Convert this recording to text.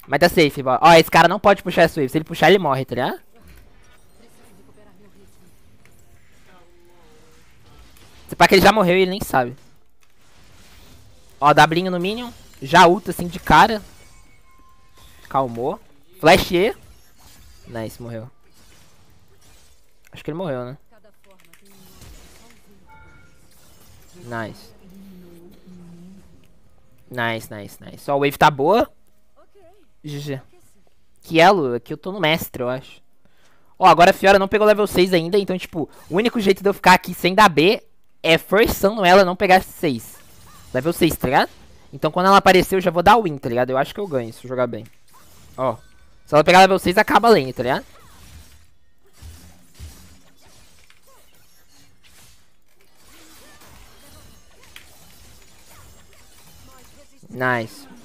Mas tá safe, bora. Ó, esse cara não pode puxar essa wave. Se ele puxar, ele morre, tá ligado? Se pá que ele já morreu e ele nem sabe. Ó, Wzinho no Minion. Já ulta assim de cara. Calmou. Flash E. Nice, morreu. Acho que ele morreu, né? Nice. Nice, nice, nice. Ó, a wave tá boa. GG. Que elo? Aqui eu tô no mestre, eu acho. Ó, agora a Fiora não pegou level 6 ainda, então, tipo, o único jeito de eu ficar aqui sem dar B é forçando ela a não pegar 6. Level 6, tá ligado? Então quando ela aparecer eu já vou dar win, tá ligado? Eu acho que eu ganho se eu jogar bem. Ó. Se ela pegar level 6, acaba a lane, tá ligado? Nice.